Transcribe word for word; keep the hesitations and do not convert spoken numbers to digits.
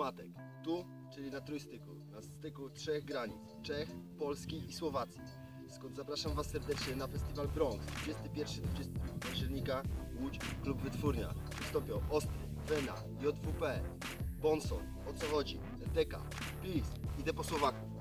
matek. Tu, czyli na trójstyku, na styku trzech granic, Czech, Polski i Słowacji. Skąd zapraszam Was serdecznie na festiwal Bronx, dwudziestego pierwszego do dwudziestego drugiego października, Łódź, Klub Wytwórnia. Wystąpią Ostry, Vena, J W P, Bonson, O Co Chodzi, Z T K, Peace, idę po Słowaków.